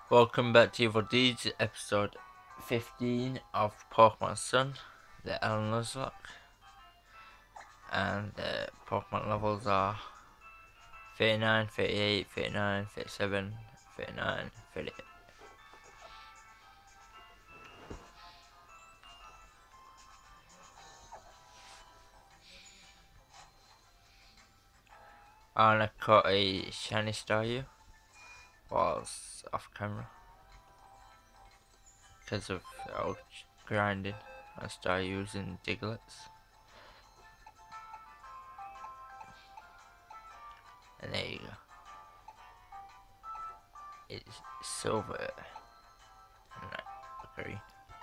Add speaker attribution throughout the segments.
Speaker 1: Welcome back to Evil Deedz, episode 15 of Pokemon Sun, the Nuzlocke, and the Pokemon levels are 39, 38, 39, 37, 39, 38. And I caught a shiny Staryu whilst off camera because of grinding on Staryus and Diglets. And there you go. It's silver and green.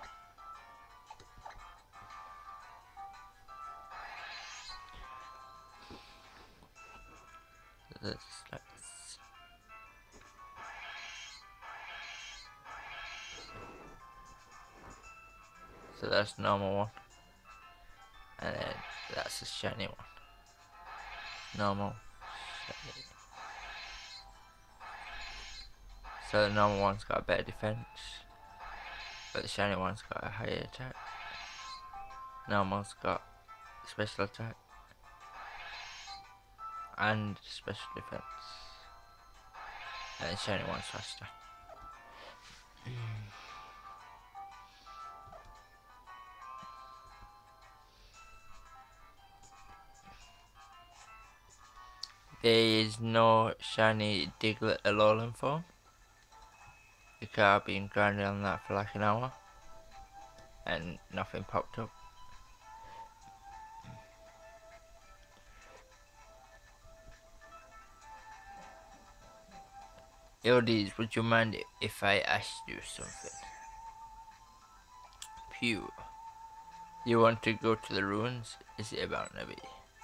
Speaker 1: So that's the normal one, and then that's the shiny one. Normal, shiny. So the normal one's got a better defense, but the shiny one's got a higher attack. Normal's got special attack and special defense, and the shiny one's faster. There is no shiny Diglett Alolan form because I've been grinding on that for like an hour and nothing popped up. Evil Deedz, would you mind if I asked you something? Pew. You want to go to the ruins? Is it about Navi?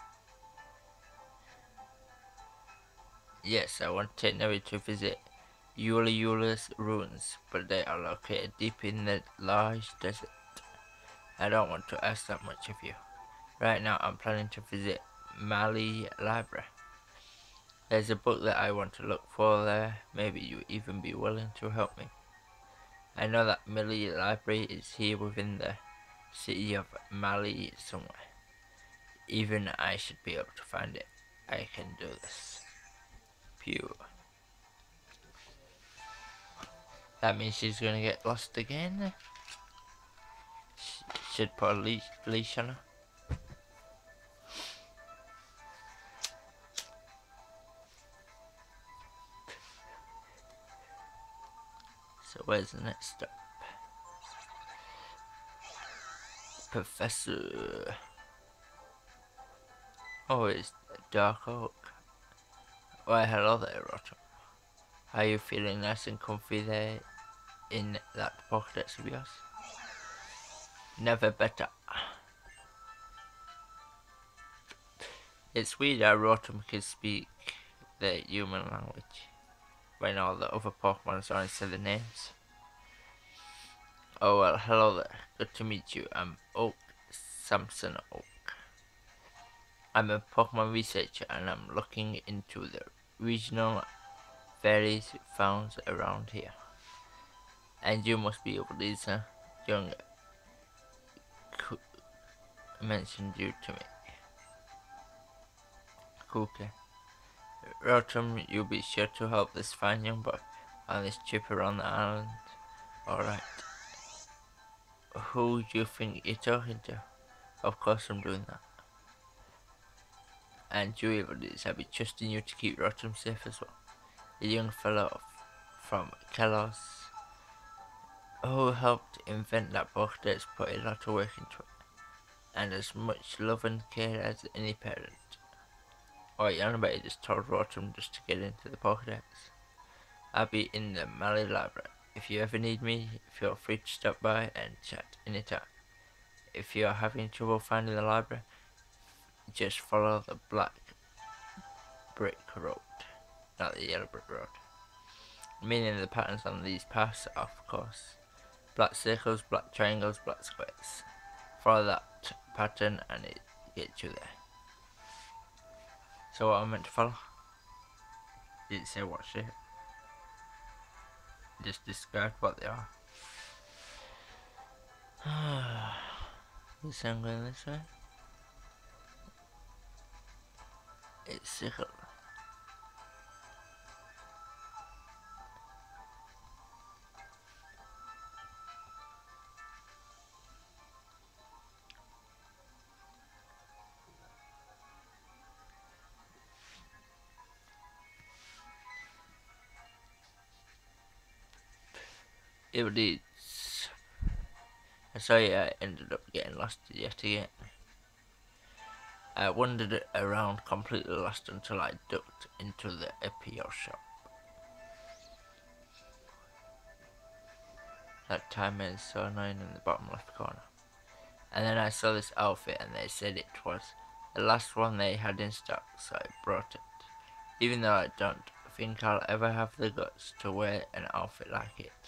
Speaker 1: Yes, I want to take Navi to visit Eula's ruins, but they are located deep in the large desert. I don't want to ask that much of you. Right now I'm planning to visit Mali Library. There's a book that I want to look for there. Maybe you even be willing to help me. I know that Mali Library is here within the city of Mali somewhere. Even I should be able to find it. I can do this. Pew. That means she's gonna get lost again. Should put a leash on her. So where's the next stop? Professor. Oh, it's Dark Oak. Why, hello there, Rotom. Are you feeling nice and comfy there in that Pokédex of yours? Never better. It's weird how Rotom can speak the human language when all the other Pokemon only say the names. Oh well, hello there. Good to meet you. I'm Oak, Samson Oak. I'm a Pokemon researcher and I'm looking into the regional fairies found around here. And you must be Evil Deedz, young mentioned you to me. Cookie. Rotom, you'll be sure to help this fine young boy on this trip around the island. Alright. Who do you think you're talking to? Of course I'm doing that. And you, Evil Deedz, I'll be trusting you to keep Rotom safe as well. A young fellow from Kalos who helped invent that Pokédex put a lot of work into it, and as much love and care as any parent. Or anybody just told Rotom just to get into the Pokédex. I'll be in the Mali Library. If you ever need me, feel free to stop by and chat anytime. If you are having trouble finding the library, just follow the black brick road, not the yellow brick road. Meaning the patterns on these paths are, of course, black circles, black triangles, black squares. Follow that pattern and it gets you there. So what am I meant to follow? Did it say what shape? just describe what they are. This I'm going this way. It's sickle. Evil Deedz. Sorry, I ended up getting lost yet again. I wandered around completely lost until I ducked into the APO shop. That time is so annoying in the bottom left corner. And then I saw this outfit and they said it was the last one they had in stock, so I brought it. Even though I don't think I'll ever have the guts to wear an outfit like it.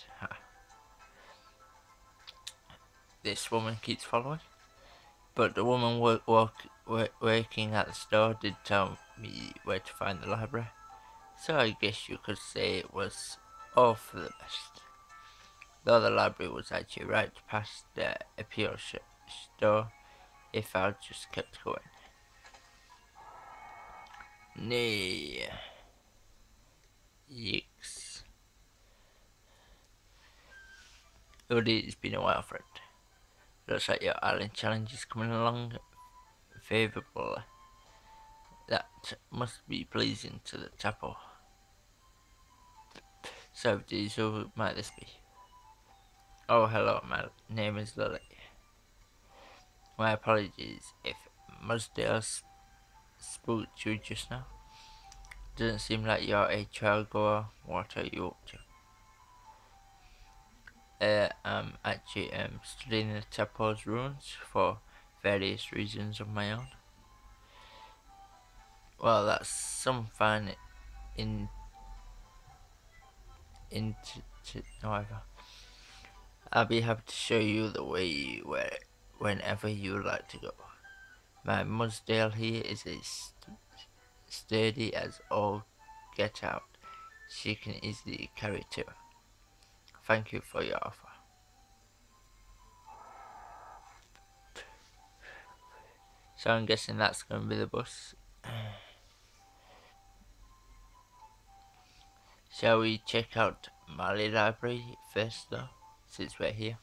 Speaker 1: This woman keeps following. But the woman working at the store did tell me where to find the library. So I guess you could say it was all for the best. Though the library was actually right past the APO store if I just kept going. Nay. Yikes. Already it's been a while, friend. Looks like your island challenge is coming along favourably. That must be pleasing to the chapel. So, who might this be? Oh, hello, my name is Lily. My apologies if Musdale spooked you just now. Doesn't seem like you're a trial goer. What are you up to? I'm actually studying the chapel's ruins for various reasons of my own. Well, that's some fun however. I'll be happy to show you the way whenever you like to go. My Musdale here is as sturdy as all get out. She can easily carry two. Thank you for your offer. So I'm guessing that's going to be the bus. Shall we check out Mali Library first though, since we're here?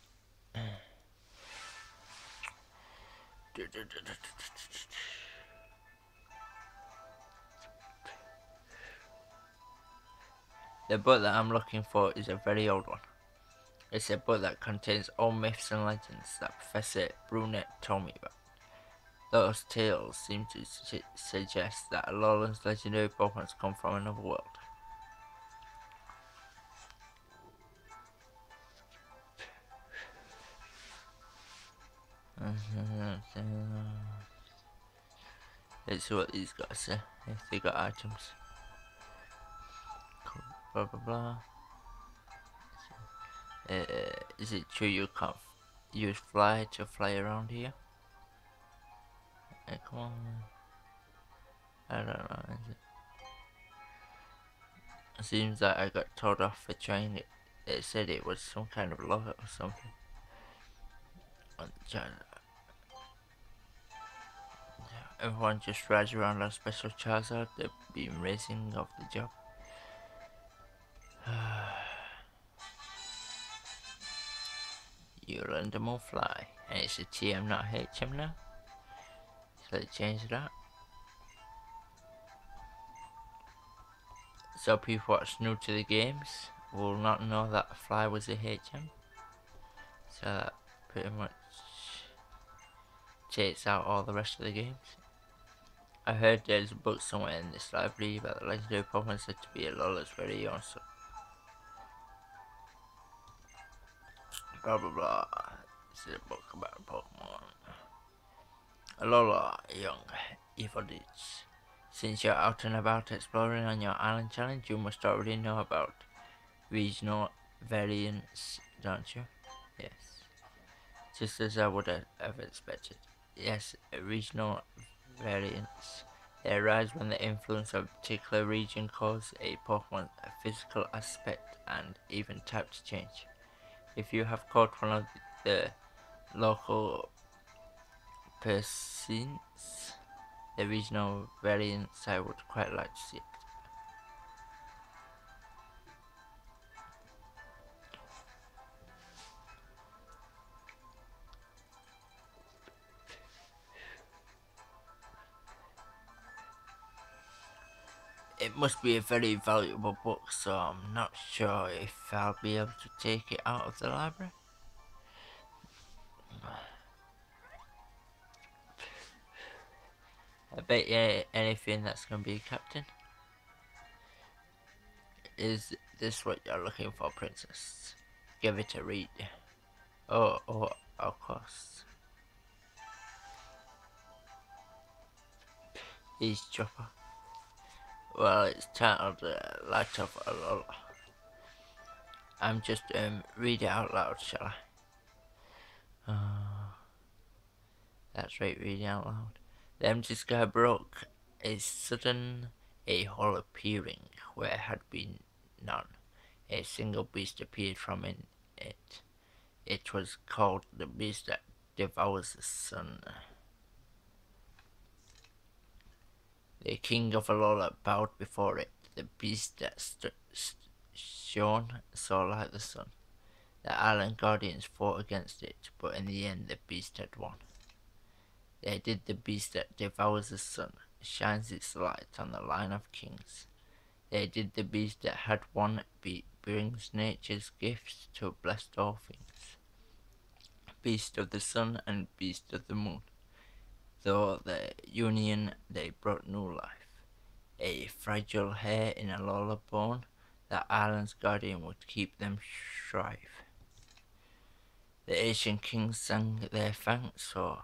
Speaker 1: The book that I'm looking for is a very old one. It's a book that contains all myths and legends that Professor Brunette told me about. Those tales seem to suggest that Alolan's legendary Pokemon come from another world. Let's see what these guys say, if they got items. Cool. Blah blah blah. Is it true you can't use fly to fly around here? Come on. I don't know, is it? It seems like I got told off for trying it. It said it was some kind of law or something. On the channel. Everyone just rides around on special Charizard. They've been racing off the job. You learn to move fly. And it's a TM, not HM now. So they changed that. So people that's new to the games will not know that fly was a HM. So that pretty much takes out all the rest of the games. I heard there's a book somewhere in this library about the legendary Pokemon said to be Alola's very own, so blah blah blah. This is a book about Pokemon. Alola, young Evil Deedz. Since you're out and about exploring on your island challenge, you must already know about regional variants, don't you? Yes. Just as I would have expected. Yes, regional variants. They arise when the influence of a particular region causes a Pokemon's physical aspect and even type to change. If you have caught one of the local persons, the regional variants, I would quite like to see it. It must be a very valuable book, so I'm not sure if I'll be able to take it out of the library. I bet you anything that's going to be a captain. Is this what you're looking for, princess? Give it a read. Oh, of course. Eavesdropper. Well, it's titled Light of Alola. I'm just read it out loud, shall I? That's right, reading out loud. The empty sky broke. A sudden a hole appearing where had been none. A single beast appeared from in it. It was called the beast that devours the sun. The king of Alola bowed before it. The beast that shone so like the sun. The island guardians fought against it, but in the end the beast had won. They did the beast that devours the sun, shines its light on the line of kings. They did the beast that had won, brings nature's gifts to bless all things. Beast of the sun and beast of the moon. Though the union they brought new life. A fragile hair in a Alola bone, the island's guardian would keep them strive. The ancient kings sang their thanks for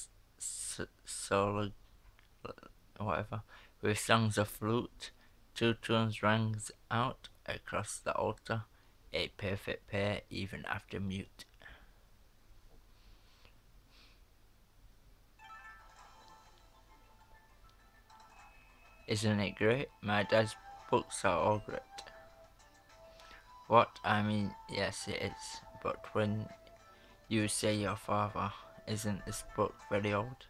Speaker 1: solo whatever, with songs of flute. Two tunes rang out across the altar, a perfect pair even after mute. Isn't it great? My dad's books are all great. What? I mean, yes it is, but when you say your father, isn't this book very old?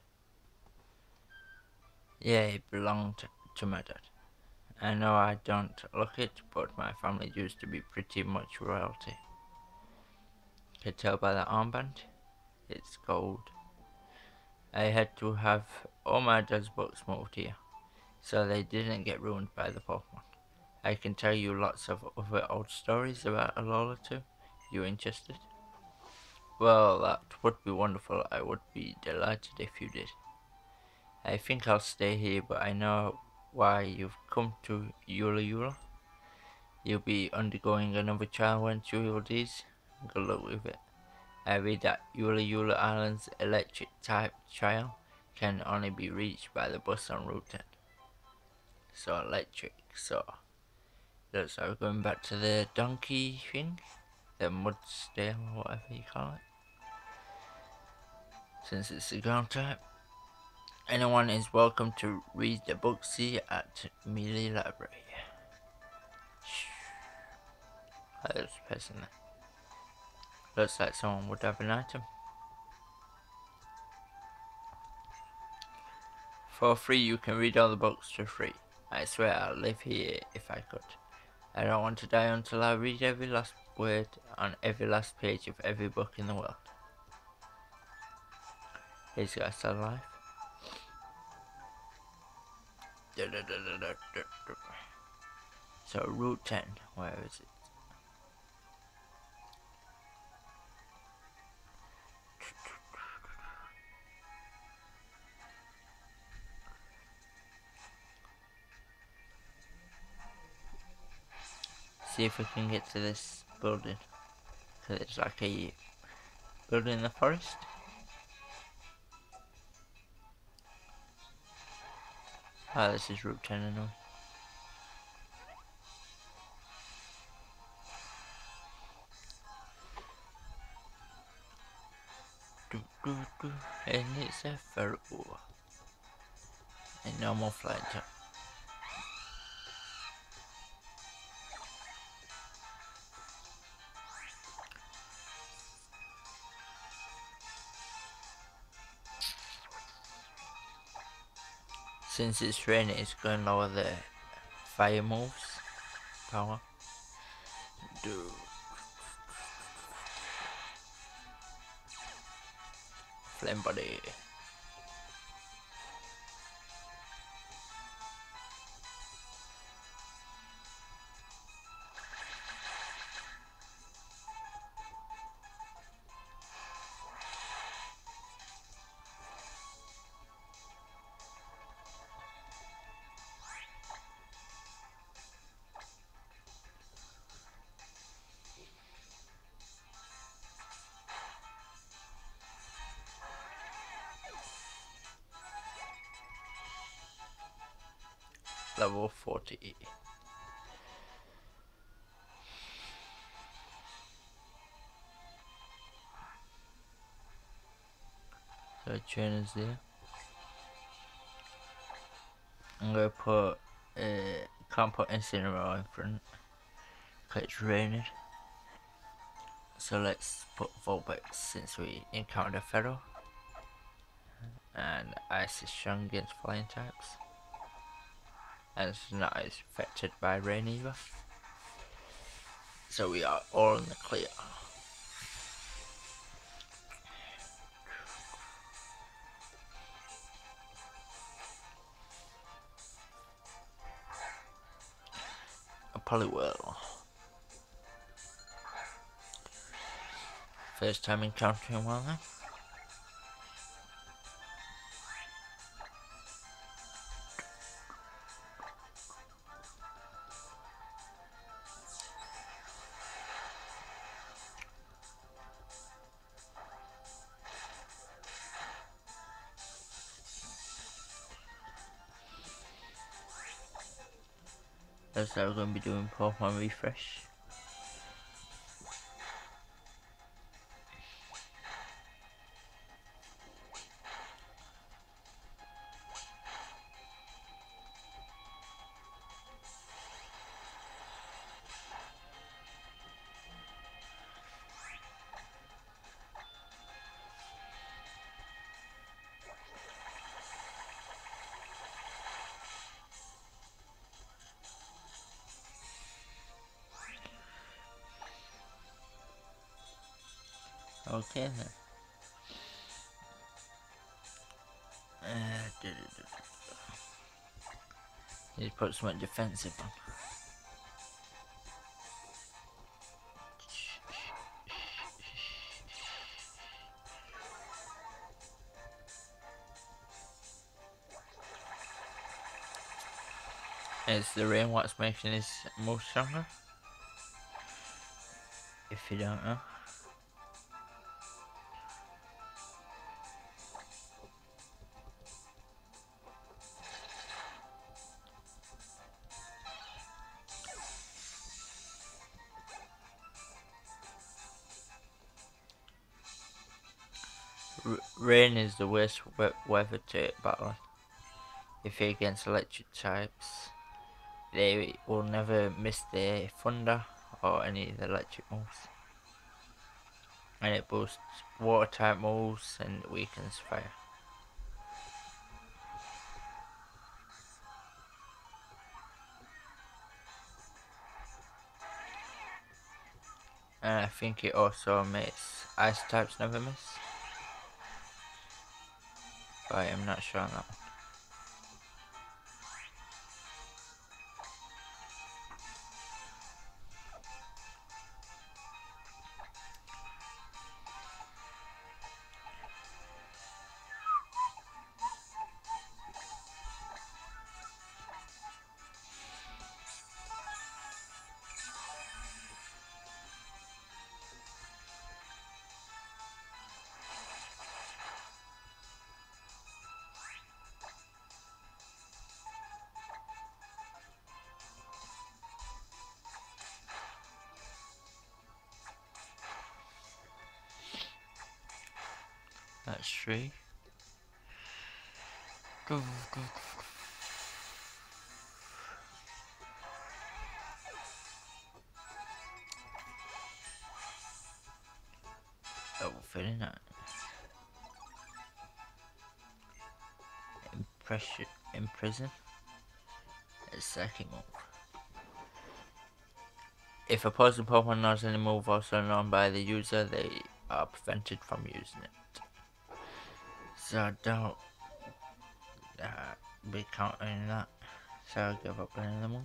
Speaker 1: Yeah, it belonged to my dad. I know I don't look it, but my family used to be pretty much royalty. Can tell by the armband? It's gold. I had to have all my dad's books moved here, so they didn't get ruined by the Pokemon. I can tell you lots of other old stories about Alola too. You interested? Well, that would be wonderful. I would be delighted if you did. I think I'll stay here, but I know why you've come to Eula Eula. You'll be undergoing another trial, won't you, Evil Deedz? Good luck with it. I read that Eula Eula Island's electric type trial can only be reached by the bus on Route 10. So electric, so looks like we're going back to the donkey thing, the Mudstale or whatever you call it. Since it's the ground type. Anyone is welcome to read the books here at Melee Library. There's a person there. Looks like someone would have an item. For free, you can read all the books for free. I swear I'll live here if I could. I don't want to die until I read every last word on every last page of every book in the world. He's got still alive. So Route 10, where is it? See if we can get to this building. Cause it's like a building in the forest. Ah, this is Route 10 anyway. And it's a furrow. a normal flying type. Since it's raining, it's going to lower the fire moves power. Flame body. Level 40. So trainers there. I'm gonna put can't put Incineroar in front because it's raining. So let's put Vulpix since we encountered Feral. And Ice is strong against flying types. And it's not as affected by rain either. So we are all in the clear. I probably will. First time encountering one then. That's how we're going to be doing Pokemon refresh. Okay then. Need to put something defensive on. Is the rain what's making his move stronger? If you don't know. Rain is the worst weather to battle. If you're against electric types, they will never miss their thunder or any of the electric moves. And it boosts water type moves and weakens fire. And I think it also makes ice types never miss. But I'm not sure on that one. That's 3. feeling that. Impression in prison. A second move. If a opposing Pokemon knows any move also known by the user, they are prevented from using it. So don't be countering that. So I'll give up playing the move.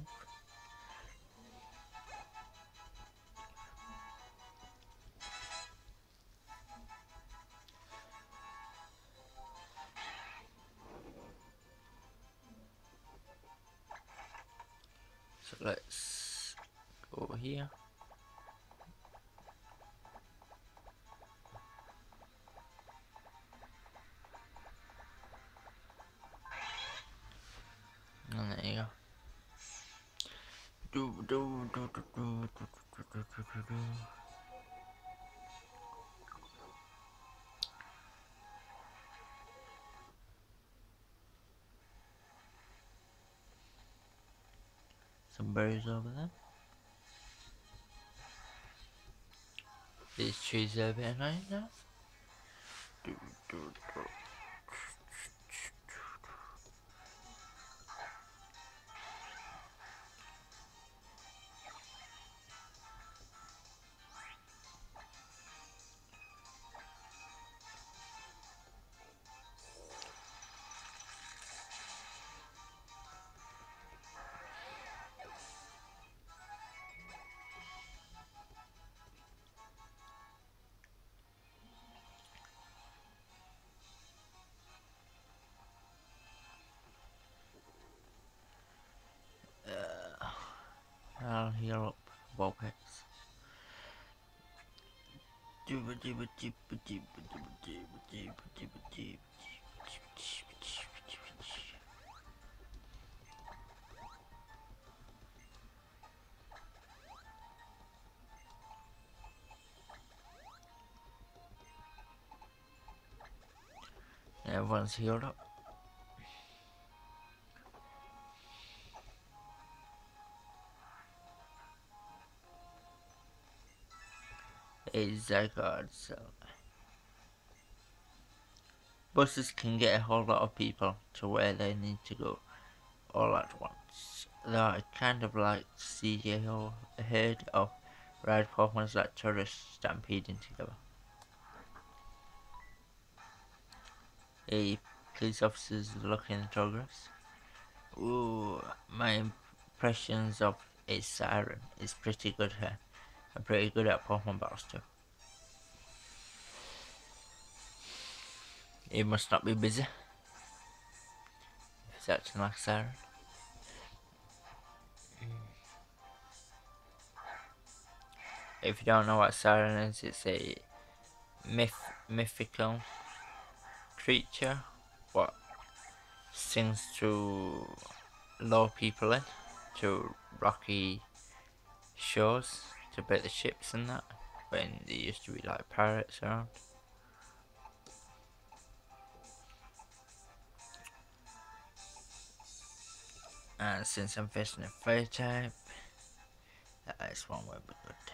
Speaker 1: So let's go over here. And there you go. Some berries over there. These trees are a bit annoying now. I'll heal up Vulpix. Everyone's healed up. A Zygarde cell. Buses can get a whole lot of people to where they need to go all at once. Though I kind of like to see a herd of ride Pokemons like tourists stampeding together. A police officer's looking in progress. Ooh, my impressions of a siren is pretty good here. I'm pretty good at Pokemon battles too. He must not be busy. If it's acting like a siren. If you don't know what siren is, it's a mythical creature what sings to lure people in to rocky shores to break the ships and that, when there used to be like pirates around. And since I'm facing a fire type, that ice one will be good.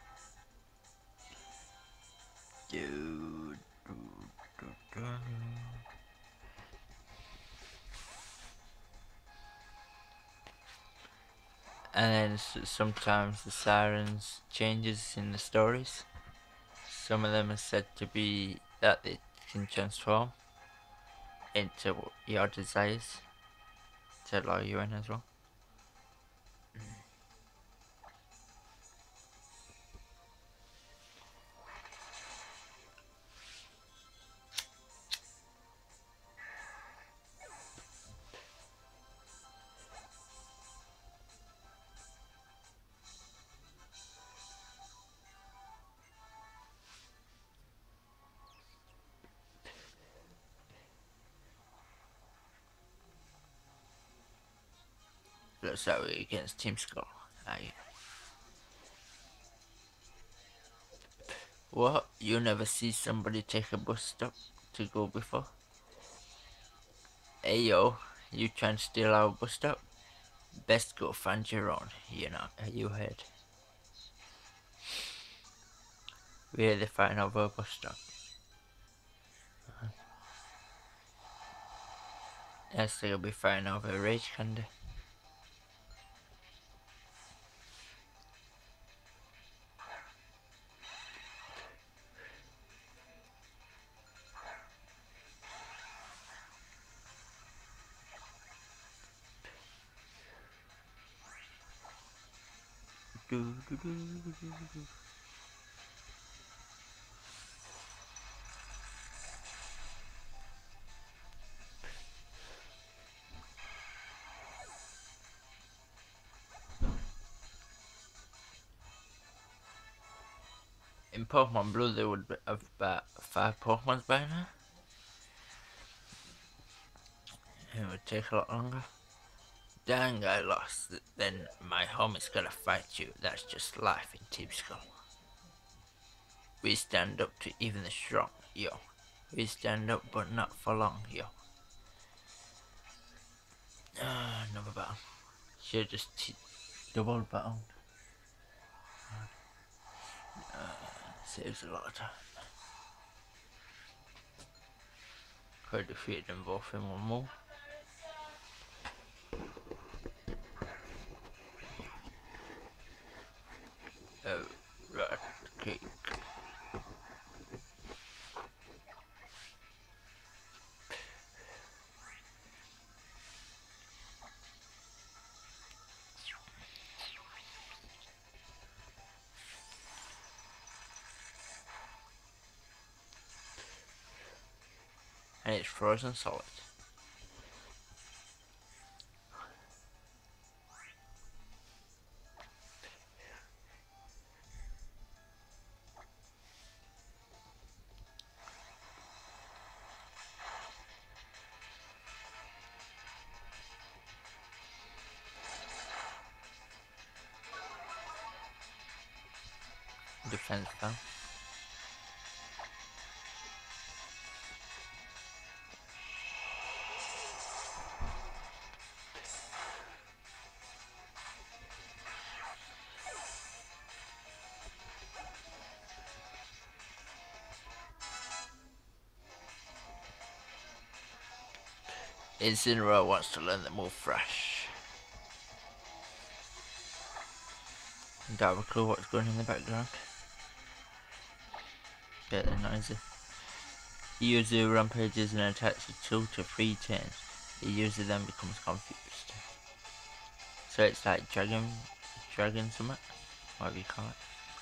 Speaker 1: And then sometimes the sirens changes in the stories. Some of them are said to be that they can transform into your desires to lure you in as well. Looks like we're against Team Skull. What? You never see somebody take a bus stop to go before? Hey yo, you trying to steal our bus stop? Best go find your own, you heard. We're the final bus stop. Next thing will be firing over rage candy. In Pokemon Blue, there would have about 5 Pokemons by now. It would take a lot longer. Dang, I lost. Then my homie's gotta fight you. That's just life in Team Skull. We stand up to even the strong, yo. We stand up, but not for long, yo. Another battle. Should've just double battled. Saves a lot of time. Could've defeated them both in one move. Right, okay. And it's frozen solid. Defense down. Incineroar wants to learn the move fresh. Don't have a clue what's going on in the background. Get the noisy. He usually rampages and attacks for 2 to 3 turns. He usually then becomes confused. So it's like dragon summit, whatever you call it.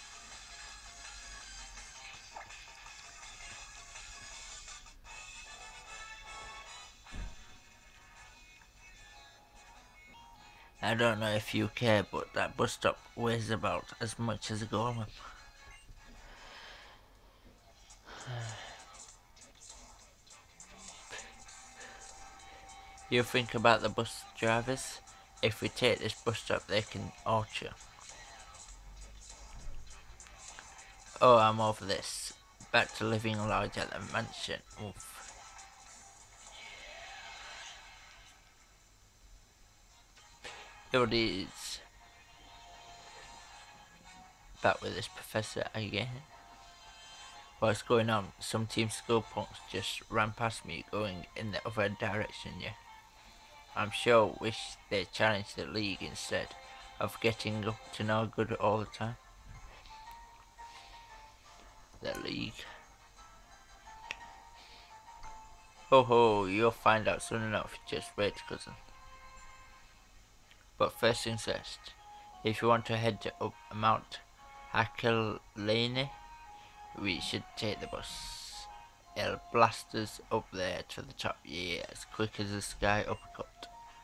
Speaker 1: I don't know if you care, but that bus stop weighs about as much as a golem. You think about the bus drivers. If we take this bus stop, they can out you. Oh, I'm over this. Back to living large at the mansion. Oof. Evil Deedz. Back with this professor again. What's going on? Some Team Skull punks just ran past me going in the other direction, yeah. I'm sure wish they challenged the league instead of getting up to no good all the time. The league. Ho ho, you'll find out soon enough, just wait, cousin. But first things first, if you want to head to up Mount Hakelane, we should take the bus. It'll blast us up there to the top, yeah, as quick as a sky uppercut.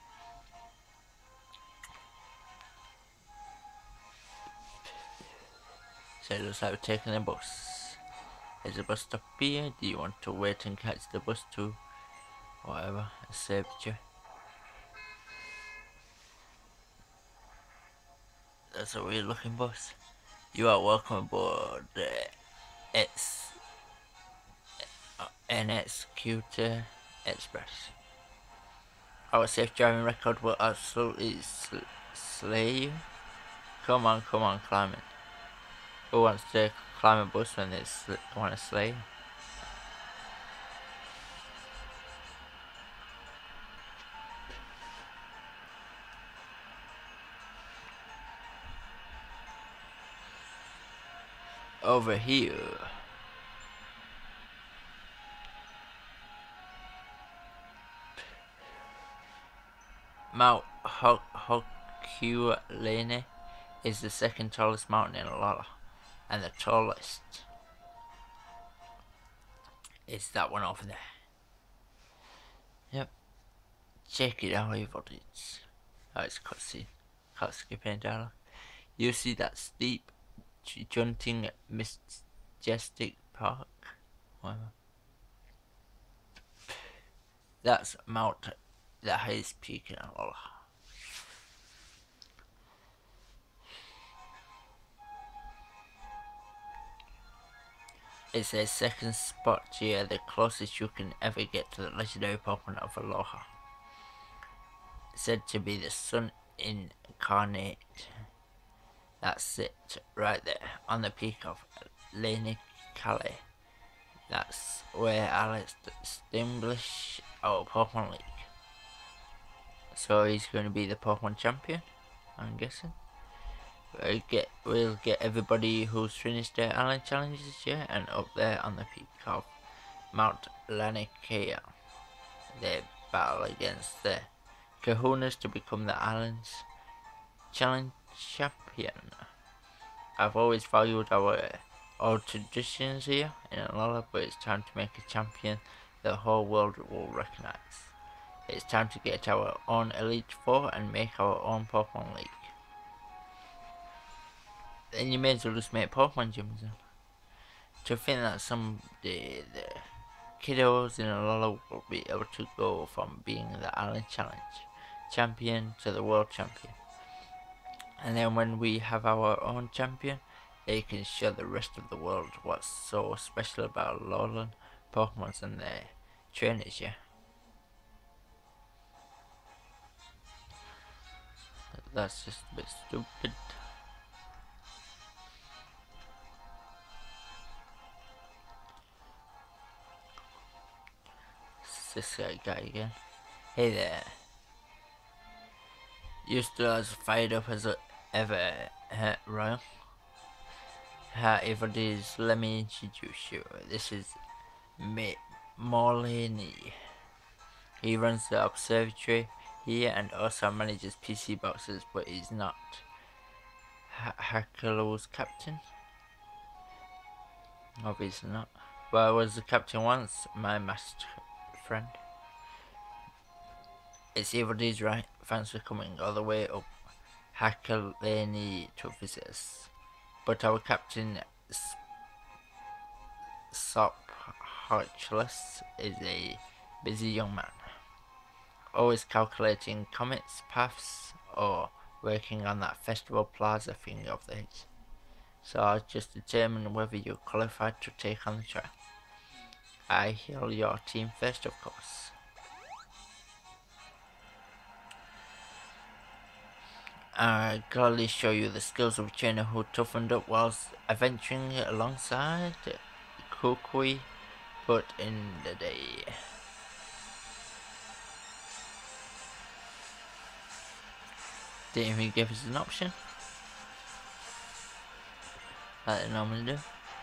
Speaker 1: So it looks like we're taking the bus. Is the bus stop here? Do you want to wait and catch the bus to whatever? A picture. That's a weird looking bus. You are welcome aboard. It's NX Express. Our safe driving record will absolutely slay you. Come on, climb it. Who wants to climb a bus when they want to slay? over here. Mount Hokulene is the second tallest mountain in Lola, and the tallest is that one over there. Yep. Check it out, Evil Deedz. Oh, it's cutscene. Can't skip any dialogue. You see that steep, junting, majestic park? Whatever. That's Mount, the highest peak in Lola. It's a second spot here, the closest you can ever get to the legendary Pokemon of Aloha. Said to be the sun incarnate. That's it, right there, on the peak of Lene Kale. That's where I'll establish our Pokemon League. So he's going to be the Pokemon champion, I'm guessing. We'll get everybody who's finished their island challenges here and up there on the peak of Mount Laniakea. They battle against the Kahunas to become the island's challenge champion. I've always valued our old traditions here in Alola, but it's time to make a champion the whole world will recognize. It's time to get our own Elite Four and make our own Pokemon League. Then you may as well just make Pokemon gyms then. To think that someday the kiddos in Alola will be able to go from being the Island Challenge champion to the World Champion. And then when we have our own champion, they can show the rest of the world what's so special about Alolan Pokemon and their trainers, yeah. That's just a bit stupid. This guy again. Hey there. You still as fired up as ever, Royal? Evil Deedz, let me introduce you. This is Molini. He runs the observatory here and also manages PC boxes, but he's not Hakelo's captain. Obviously not. But I was the captain once, my master friend. It's Evil Deedz, right? Thanks for coming all the way up Hakeleni to visit us. But our captain, Sop Harchless, is a busy young man. Always calculating comets, paths, or working on that festival plaza thing of his. So I'll just determine whether you're qualified to take on the trial. I heal your team first, of course. I'll gladly show you the skills of a trainer who toughened up whilst adventuring alongside Kukui, but in the day. Didn't even give us an option, like they normally do.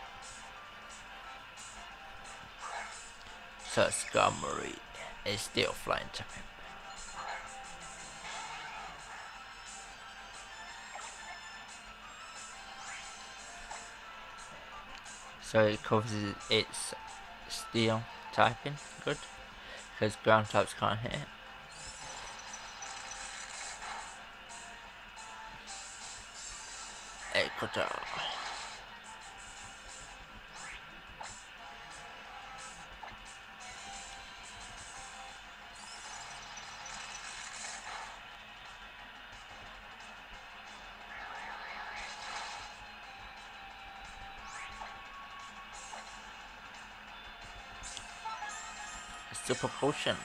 Speaker 1: So Skarmory is still flying to him. So it covers its steel typing, good, because ground types can't hit it. Ecuador. Super potion.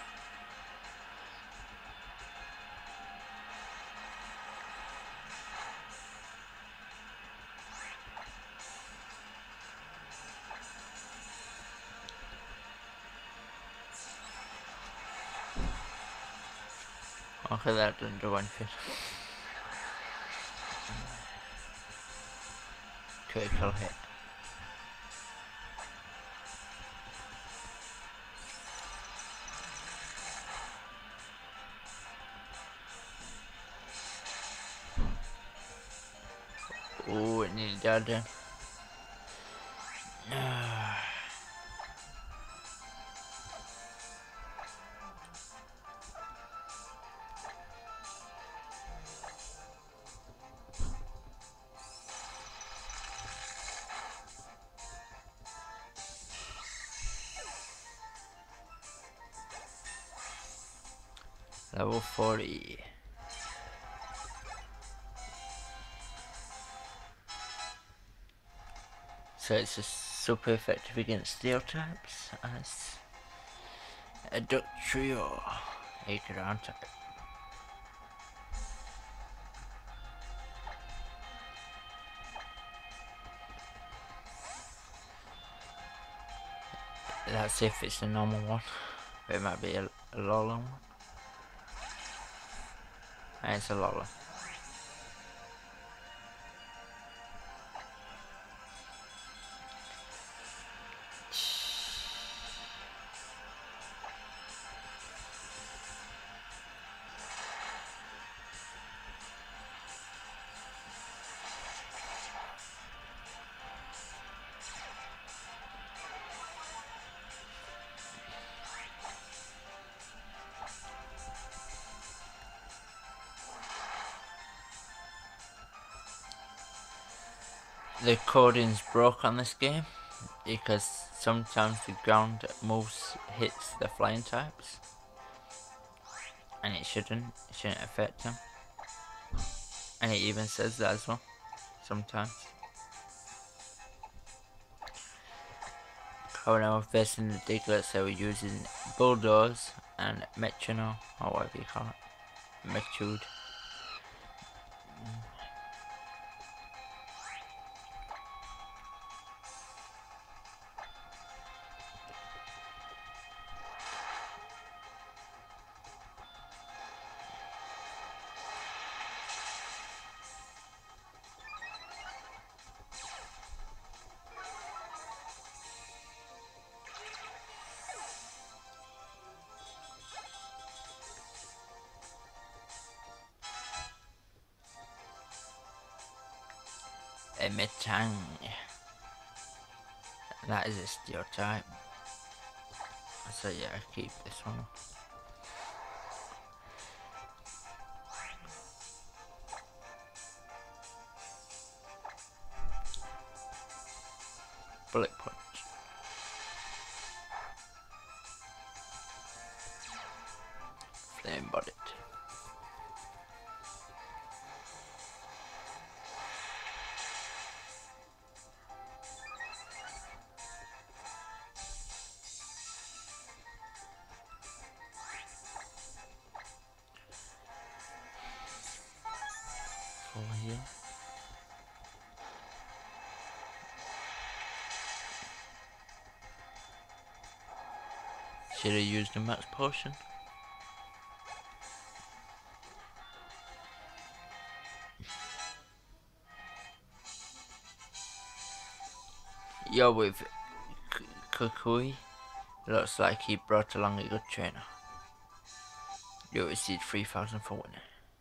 Speaker 1: Okay, that didn't do anything. Critical hit. garden. Level 40. So it's just super effective against steel types as a duck trio, a ground type. That's if it's a normal one, but it might be a Lola one. And it's a Lola. The coding's broke on this game because sometimes the ground moves hits the flying types, and it shouldn't affect them. And it even says that as well sometimes. However, facing the Diglett, so we're using Bulldoze and Metronome, or whatever you call it, Metude. A Metang. That is a steel type. So yeah, I keep this one. Bullet punch. Flame bodied. Over here. Should have used a max potion. Yo, with Kukui, looks like he brought along a good trainer. You received 3,000 for winning.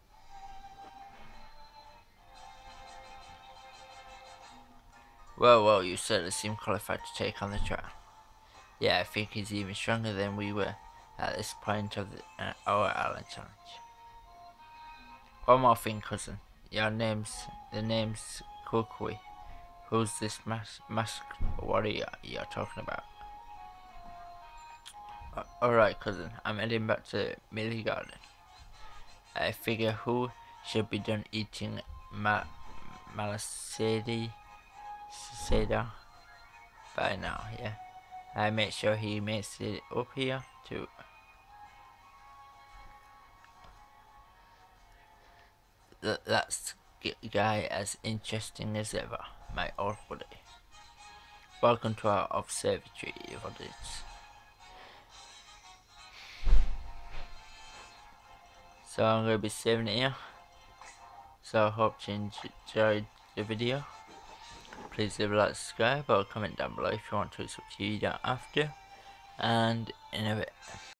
Speaker 1: Well, you certainly seem qualified to take on the trial. Yeah, I think he's even stronger than we were at this point of our island challenge. One more thing, cousin. The name's Kukui. Who's this masked warrior you're talking about? Alright, cousin. I'm heading back to Millie Garden. I figure who should be done eating Malasedi Seda by now, yeah. I make sure he makes it up here too. That's guy as interesting as ever, my old buddy. Welcome to our observatory, Evil Deedz. So I'm going to be saving it here. So I hope you enjoyed the video. Please leave a like, subscribe, or comment down below if you want to. It's up to you, you don't have to. And in a bit.